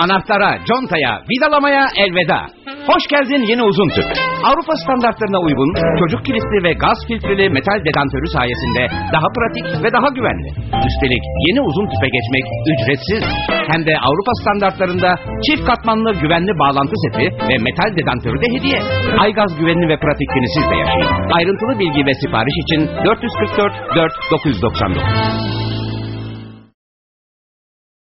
Anahtara, contaya, vidalamaya elveda. Hoş geldin yeni uzun tüp. Avrupa standartlarına uygun, çocuk kilitli ve gaz filtreli metal dedantörü sayesinde daha pratik ve daha güvenli. Üstelik yeni uzun tüpe geçmek ücretsiz. Hem de Avrupa standartlarında çift katmanlı güvenli bağlantı seti ve metal dedantörü de hediye. Aygaz güvenli ve pratikliğini siz de yaşayın. Ayrıntılı bilgi ve sipariş için 444 4 999.